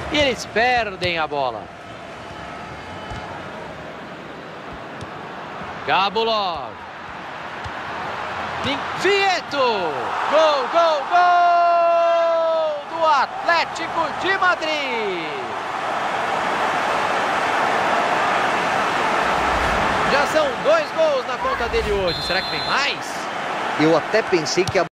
E eles perdem a bola. Gabulov. Vieto. Gol, gol, gol do Atlético de Madrid. Já são 2 gols na conta dele hoje. Será que tem mais? Eu até pensei que a